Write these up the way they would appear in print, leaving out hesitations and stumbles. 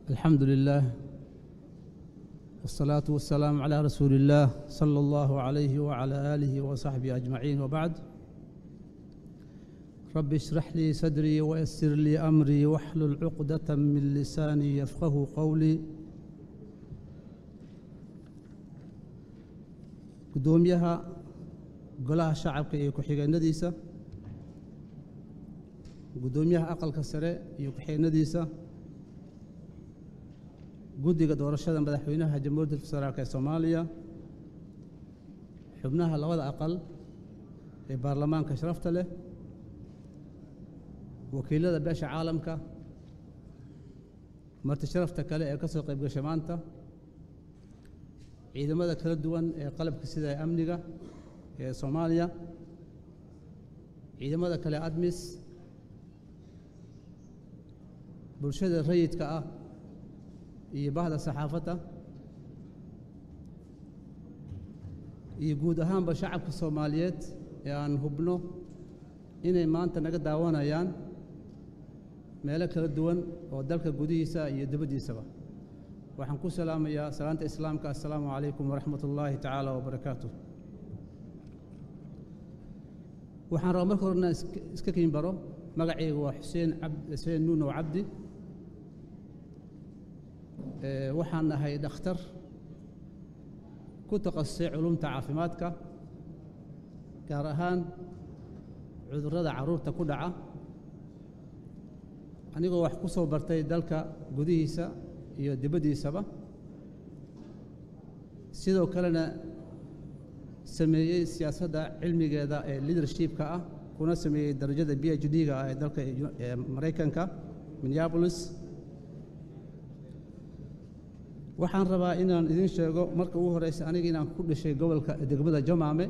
الحمد لله والصلاة والسلام على رسول الله صلى الله عليه وعلى آله وصحبه أجمعين، وبعد. رب اشرح لي صدري ويسر لي أمري واحلل عقدة من لساني يفقه قولي. قدوميها قلها شعبك يكحيق النديسة، قدوميها أقل كسرة يكحيق النديسة، guddiga doorashada madaxweynaha jamhuuriyadda federaalka Soomaaliya, xubnaha labada aqal ee baarlamaanka sharafta leh, wakiilada beesha caalamka, marti sharafta kale ee ka soo qayb gashay maanta, ciidamada kala duwan ee qalabka sida amniga ee Soomaaliya, ciidamada kale ADMIS, bulshada rayidka ah iyo bahda saxaafadda iyo guud ahaanba shacabka Soomaaliyeed ee aan hubno inay maanta naga daawanayaan meelo kala duwan oo dalka gudihiisa iyo dibaddiisaba. waxaan ku salaamayaa salaanta islaamka. assalaamu calaykum waraxmatullaahi tacaala wabarakaatuh. waxaan rabaa marka horena iska kiin baro. magacaygu waa xuseen nuunow cabdi. waxaan nahay dhakhtar ku takhasusay culumta caafimaadka, gaar ahaan cudurrada carruurta ku dhaca, anigoo wax ku soo bartay dalka gudihiisa iyo dibaddiisaba, sidoo kalena sameeyey siyaasadda cilmigeeda ee leadership-ka ah, kuna sameeyey darajada PhD-ga ah ee dalka Maraykanka Minneapolis. waxaan rabaa inaan idin sheego marka ugu horeysa aniga inaan ku dhashay gobolka degmada Jamaame,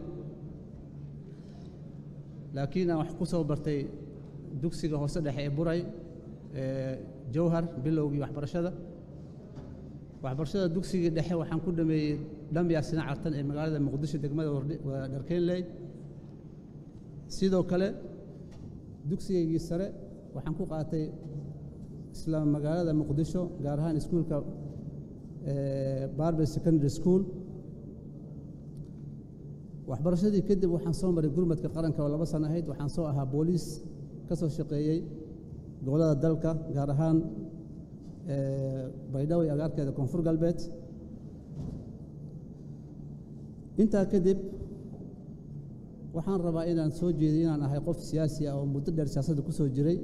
laakiin aan wax ku soo bartay dugsiga hoose dhexe ee Buray Jowhar bilowgii waxbarashada dugsiga dhexe waxaan ku dhameeyey Dhambiya Sina Cartan ee magaalada Muqdisho degmada Dharkeenley. sidoo kale dugsigii sare waxaan ku qaatay isla magaalada Muqdisho, gaar ahaan iskuulka Barber Secondary School. waxbarashadii kadib waxaan soo maray gurmadka qaranka oo 2 sano ahayd. waxaan soo ahaa booliis ka soo shaqeeyey gobolada dalka, gaar ahaan Baydhabo iyo agaarkeeda Koonfur Galbeed. intaa kadib waxaan rabaa inaan soo jeediyo inaan ahay qof siyaasi ah oo muddo dheer siyaasadda ku soo jiray.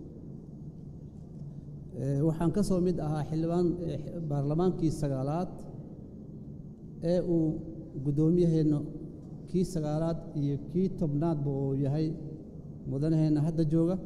waxaan ka soo mid ahaa xildhibaan baarlamaankii 9aad ee uu guddoomiyaheena kii 9aad iyo kii 10aadba uu yahay mudanaheena hadda jooga.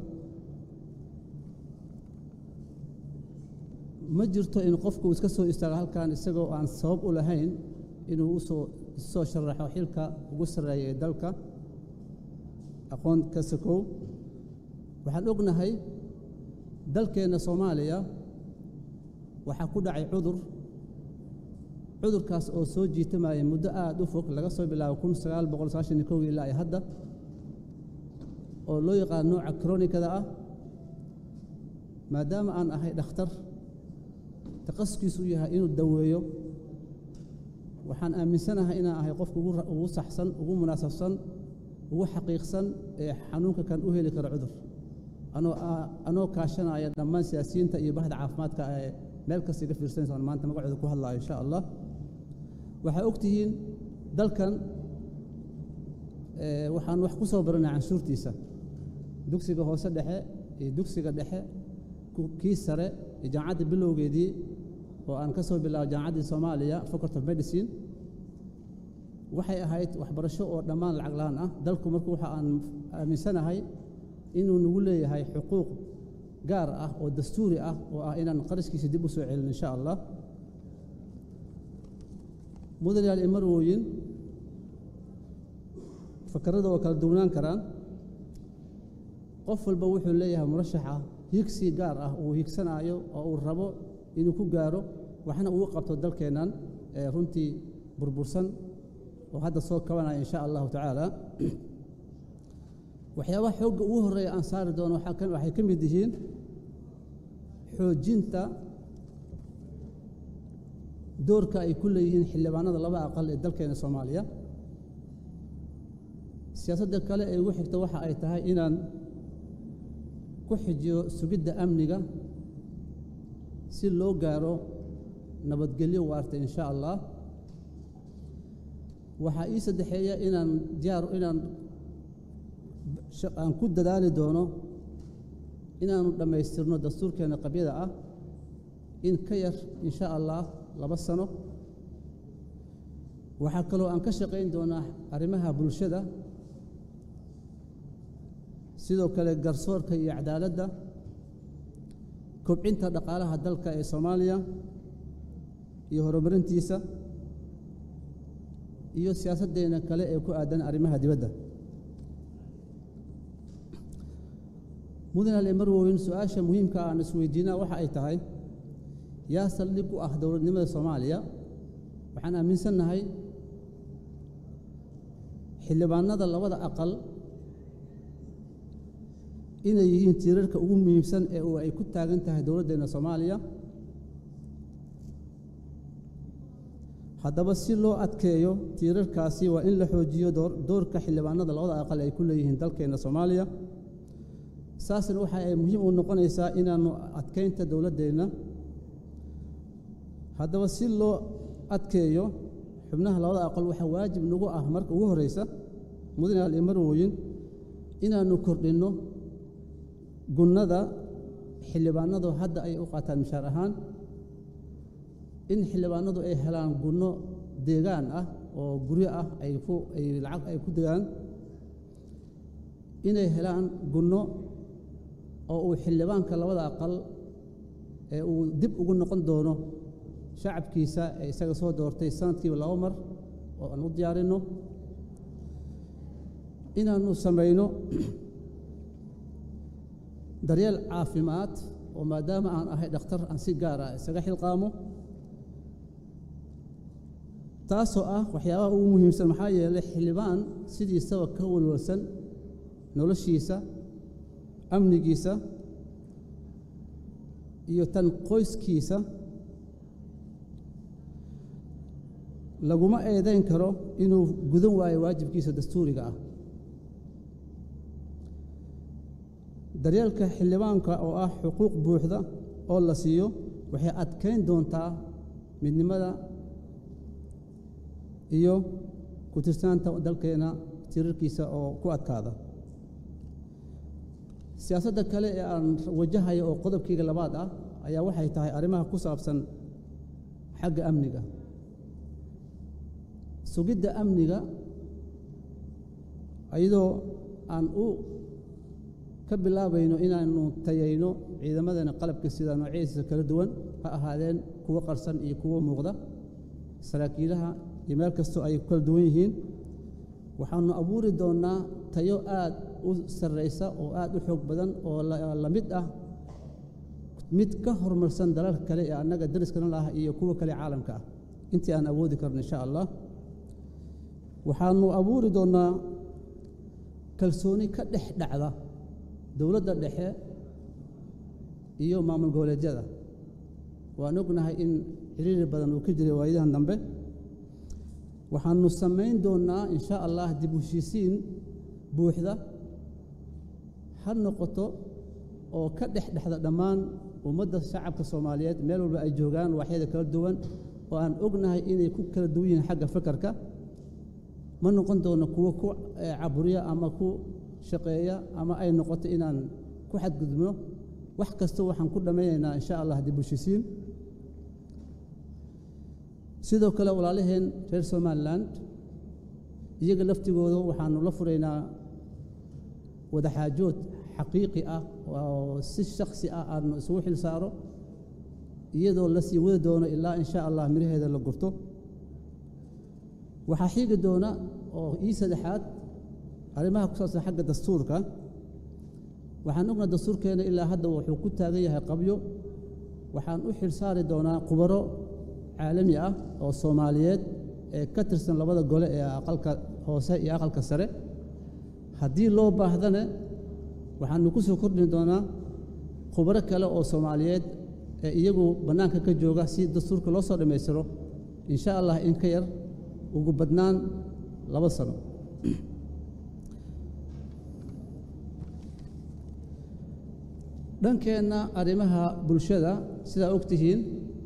ma jirto in qofku iska soo istaago halkan isagoo aan sabab u lahayn inuu soo sharaxo xilka ugu sarreeya ee dalka aqoon ka sokow. waxaan ognahay dalkeena Soomaaliya waxaa ku dhacay cudurkaas oo soo jiitamaya muddo aad u fog, laga soo bilaabo 1991 ilaa hadda, oo loo yaqaan nooca kronikada ah. maadaama aan ahay dhakhtar takhasuskiisu yahay inuu daweeyo, waxaan aaminsanahay inaan ahay qofka ugu saxsan, ugu munaasabsan, ugu xaqiiqsan ee xanuunka kan u heli kara cudur, anoo kaashanaya dhammaan siyaasiyiinta iyo bahda caafimaadka ee meel kasta iga fiirsanaysa maanta magacooda ku hadlaayo insha Allah. waxaa ogtihiin dalkan waxaan wax ku soo baranay canshuurtiisa, dugsiga hoose dhexe iyo dugsiga dhexe, kii sare iyo jaamacadda bilowgeedii oo aan ka soo bilaabo jaamacaddii Soomaaliya Faculty of Medicine. waxay ahayd waxbarasho oo dhammaan lacag la'aan ah. dalku markuu waxa aan aaminsanahay inuu nagu leeyahay xuquuq gaar ah oo dastuuri ah oo ah inaan qarashkiisa dib u soo celin insha Allah. mudanayaal iyo marwooyin, fakarada oo kala duwanaan karaan. qof walba wuxuu leeyahay murashaxa higsi gaar ah oo higsanayo oo uu rabo inuu ku gaaro waxna uu qabto dalkeenan runtii burbursan oo hadda soo kabanaya insha Allah tacaala. waxyaabaha xoogga ugu horeeya aan saari doono waxay ka mid yihiin xoojinta doorka ay ku leeyihiin xildhibaanada laba aqal ee dalkeena Soomaaliya siyaasadda kale ee ugu xigta waxa ay tahay inaan ku xijiyo sugidda amniga si loo gaaro nabadgelyo waarta insha Allah waxa ii saddexeeya inaan ku dadaali doono inaanu dhammaystirno dastuurkeena qabyada ah in ka yar insha Allah 2 sano waxa kaloo aan ka shaqayn doonaa arrimaha bulshada sidoo kale garsoorka iyo cadaaladda kobcinta dhaqaalaha dalka ee Soomaaliya iyo horumarintiisa iyo siyaasaddeena kale ee ku aadan arrimaha dibadda mudane marwooyin su'aasha muhiimka ah aan isweydiinaa waxa ay tahay yaa saldhig u ah dowladnimada Soomaaliya waxaan aaminsanahay xildhibaanada labada aqal inay yihiin tiirarka ugu muhiimsan ee ay ku taagan tahay dowladdeena Soomaaliya haddaba si loo adkeeyo tiirarkaasi waa in la xoojiyo doorka xildhibaanada labada aqal ay ku leeyihiin dalkeena Soomaaliya saasna waxa ay muhiim u noqonaysaa inaanu adkeynta dowladdeena haddaba si loo adkeeyo xubnaha labada aqal waxa waajib nagu ah marka ugu horeysa mudane marwooyin inaanu kordhino gunnada xildhibaanadu hadda ay u qaataan mishaar ahaan in xildhibaanadu ay helaan gunno deegaan ah oo guryo ah ay lacag ay ku degaan inay helaan gunno oo uu xildhibaanka labada aqal ee uu dib ugu noqon doono shacabkiisa ee isaga soo doortay sanadkiiba 2 mar oo aan u diyaarino inaanu samayno daryeel caafimaad oo maadaama aan ahay dhakhtar aan si gaar ah isaga xilqaamo taasoo ah waxyaabaha ugu muhiimsan maxaa yeelay xildhibaan sidiisaba ka walwalsan noloshiisa amnigiisa iyo tan qoyskiisa laguma eedayn karo inuu gudan waayo waajibkiisa dastuuriga ah daryeelka xildhibaanka oo ah xuquuq buuxda oo la siiyo waxay adkeyn doontaa midnimada iyo ku tirsaanta dalkeena tirarkiisa oo ku adkaada siyaasadda kale ee aan wajahayo oo qodobkayga labaad ah ayaa waxay tahay arrimaha ku saabsan xagga amniga sugidda amniga ayadoo aan ka bilaabayno inaanu tayayno ciidamadana qalabka sida noocyadiisa kala duwan ha ahaadeen kuwa qarsan iyo kuwa muuqda saraakiilaha iyo meel kastoo ay kala duwan yihiin waxaanu abuuri doonaa tayo aad u sarreysa oo aad u xoog badan oo la mid ah mid ka horumarsan dalalka kale ee annaga dariskana lah iyo kuwa kale caalamka ah intii aan awoodi karno insha Allah waxaanu abuuri doonaa kalsooni ka dhex dhacda dowladda dhexe iyo maamul goboleedyada waan ognahay in xiriir badan uu ka jiray waayidahan dambe waxaanu samayn doonaa insha Allah dib u heshiisiin buuxda ha noqoto oo ka dhexdhexda dhammaan ummadda shacabka Soomaaliyeed meel walba ay joogaan waxyada kala duwan oo aan ognahay inay ku kala duwan yihiin xagga fakarka ma noqon doono kuwa ku caburiya ama ku shaqeeya ama ay noqoto inaan ku xadgudubno wax kasta waxaan ku dhameynaynaa insha Allah dib u heshiisiin sidoo kale walaalaheen reer Somaliland iyaga laftigooda waxaanu la furaynaa wada xaajood xaqiiqi ah oo si shakhsi ah aan isugu xil saaro iyadoo la sii wada doono ilaa insha Allah miraheeda la gurto waxaa xigi doona oo saddexaad arrimaha ku saabsan xagga dastuurka waxaan ognahay dastuurkeena ilaa hadda wuxuu ku taagan yahay qabyo waxaan u xil saari doonaa khubaro caalami ah oo Soomaaliyeed ee ka tirsan labada gole ee aqalka hoose iyo aqalka sare haddii loo baahdana waxaanu ku soo kordhin doonaa khubaro kale oo Soomaaliyeed ee iyagu banaanka ka jooga si dastuurka loo soo dhameystiro إن شاء الله إن كير وقبضنان لبصنا dhankeena arrimaha bulshada sida ogtihiin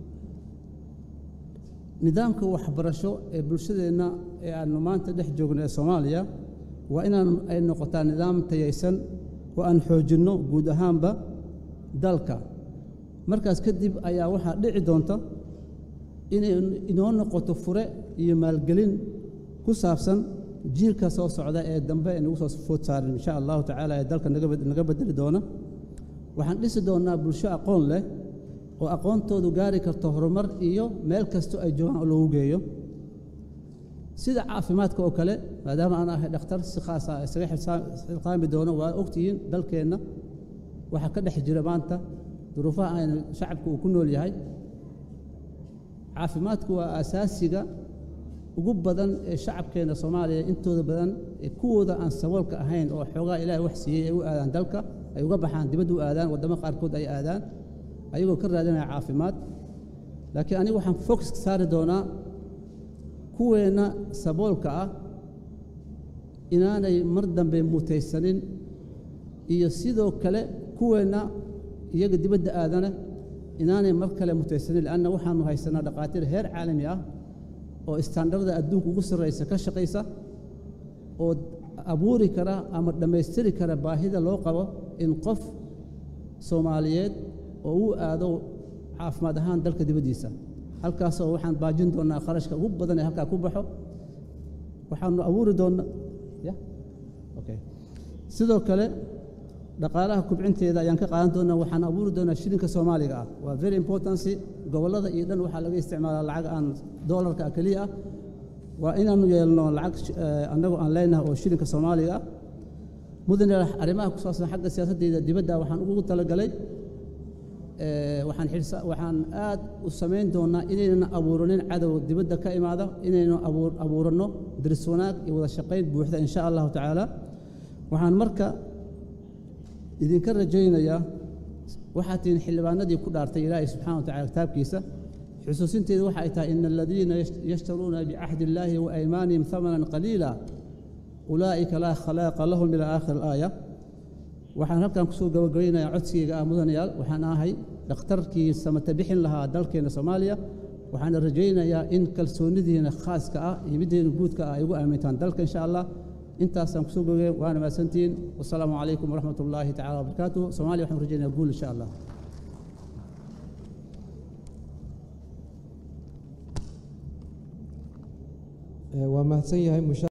nidaamka waxbarasho ee bulshadeena ee aan maanta dhex joogno ee Soomaaliya waa inaan ay noqotaa nidaam tayaysan oo aan xoojino guud ahaanba dalka markaas kadib ayaa waxa dhici doonta inay inoo noqoto fure iyo maalgelin ku saabsan jiilka soo socda ee dambe ee nagu soo food saaran insha Allah taala ee dalka naga bedeli doona waxaan dhisi doonaa bulsho aqoon leh oo aqoontoodu gaari karto horumar iyo meel kasto ay joogaan oo lagu geeyo sida caafimaadka oo kale maadaama aan ahay dhakhtar si khaas ah isaga xilqaami doono waa ogtihiin dalkeenna waxa ka dhex jira maanta duruufaha ay shacabku ku nool yahay caafimaadku waa asaasiga ugu badan ee shacabkeena Soomaaliya intooda badan ee kuwooda aan saboolka ahayn oo xoogaa Ilaahay wax siiyay ay u aadaan dalka ay uga baxaan dibadda u aadaan wadamo qaarkood ay aadaan ayagoo ka raadinaya caafimaad laakiin anigu waxaan focus saari doonaa kuweena saboolka ah inaanay mar dambe mutaysanin iyo sidoo kale kuweena iyaga dibadda aadana inaanay mar kale mutaysanin laana waxaanu haysanaa dhaqaatiir heer caalami ah oo standardda adduunka ugu sarreysa ka shaqeysa oo abuuri kara ama dhammaystiri kara baahida loo qabo in qof Soomaaliyeed oo uu aado caafimaad ahaan dalka dibadiisa halkaas oo waxaan baajin doonaa qarashka ugu badan ee halka ku baxo waxaanu abuuri doonaa sidoo kale dhaqaalaha kubcinteeda ayaan ka qaadan doonaa waxaan abuuri doonaa shilinka Soomaaliga ah waa very important gobolada iyo dhan waxa laga isticmaalaa lacag aan dollarka kaliya ah waa inaanu yeelno lacag anagu aan leenahay oo shilinka Soomaaliga mudane arrimaha ku saabsan xagga siyaasadda dibadda waxaan ugu talagalay waxaan aad u sameyn doonaa inaynan abuuranin cadow dibadda ka imaada inaynan abuurano diris wanaag iyo wada shaqayn buuxda insha Allah taala waxaan marka idinka rajaynayaa waxaad tiin xilbaanadii ku dhaartay Ilaahay subhanahu wa ta'ala kitaabkiisa xusuusinteedu waxa ay tahay in alladina yashtaruna bi ahdi Allahi wa aymanihim thamanan qalila ulaa'ika la khalaqa lahum ila aakhir al-aaya waxaan halkan ku soo gabagabeynayaa codsiga mudanayaal waxaan ahay dhakhtarkii samata bixin lahaa dalkeena Soomaaliya waxaan rajaynayaa in kalsoonidiina khaaska ah iyo mideena guudka ah ay ugu aamintaan dalka insha Allah intaasaan ku soo gabagabay waana maasantiin wassalaamu calaykum waraxmatullaahi tacaala wabarakaatuh Soomaaliya waxaan rajaynayaa guul insha Allah waa mahadsan yahay